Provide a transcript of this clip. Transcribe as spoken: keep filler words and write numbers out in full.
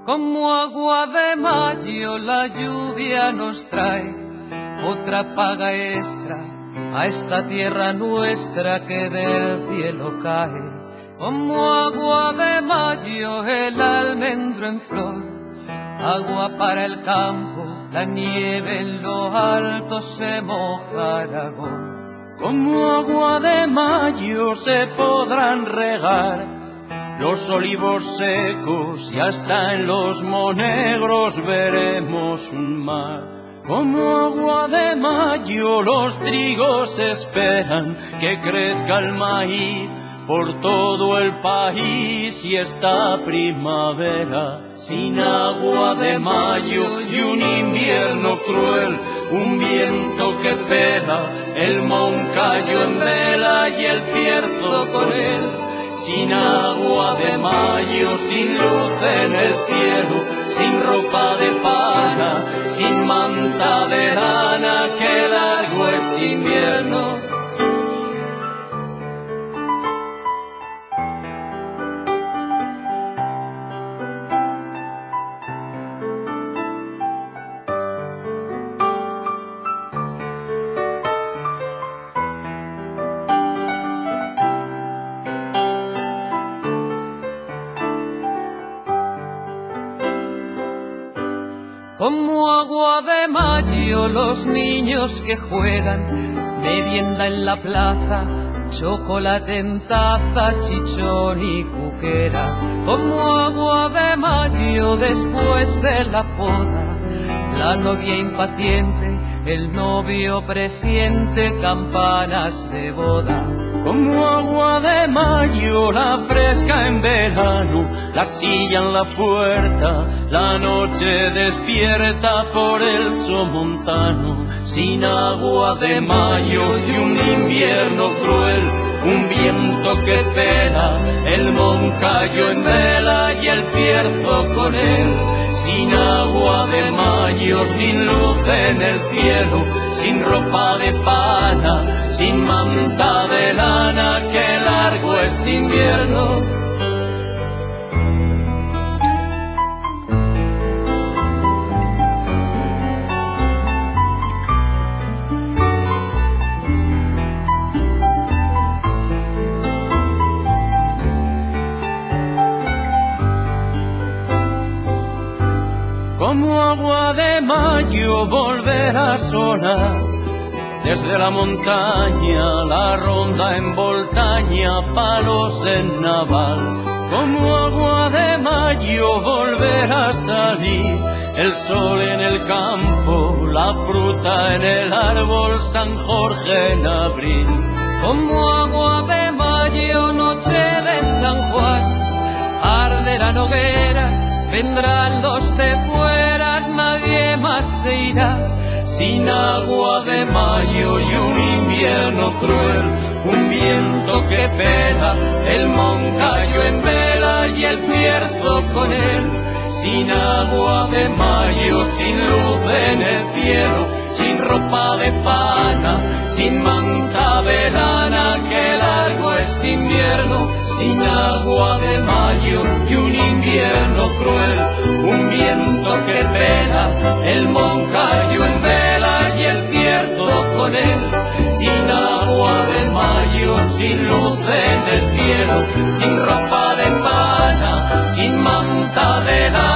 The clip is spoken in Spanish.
Como agua de mayo la lluvia nos trae otra paga extra a esta tierra nuestra que del cielo cae. Como agua de mayo el almendro en flor, agua para el campo, la nieve en lo alto se moja Aragón. Como agua de mayo se podrán regar los olivos secos y hasta en los monegros veremos un mar. Como agua de mayo los trigos esperan que crezca el maíz por todo el país y esta primavera. Sin agua de mayo y un invierno cruel, un viento que pela, el moncayo en vela y el cierzo con él. Sin agua de mayo, sin luz en el cielo, sin ropa de pana, sin manta de lana, que largo este invierno. Como agua de mayo los niños que juegan, merienda en la plaza, chocolate en taza, chichón y cuquera. Como agua de mayo después de la boda, la novia impaciente, el novio presiente, campanas de boda. Como agua de mayo la fresca en verano, la silla en la puerta, la noche despierta por el somontano. Sin agua de mayo y un invierno cruel, un viento que pela, el moncayo en vela y el cierzo con él. Sin agua de mayo, sin luz en el cielo, sin ropa de pana, sin manta de lana, que largo este invierno. Como agua de mayo volverá a sonar desde la montaña, la ronda en Voltaña, palos en Naval. Como agua de mayo volverá a salir el sol en el campo, la fruta en el árbol, San Jorge en abril. Como agua de mayo, noche de San Juan, arderán hogueras, vendrán los de fuera, nadie más se irá. Sin agua de mayo y un invierno cruel, un viento que pela, el moncayo en vela y el cierzo con él. Sin agua de mayo, sin luz en el cielo, sin ropa de pana, sin manta de lana, que largo este invierno. Sin agua de mayo y un invierno cruel, un viento que pela, el moncayo en vela y el cierzo con él. Sin agua de mayo, sin luz en el cielo, sin ropa de pana, sin manta de lana,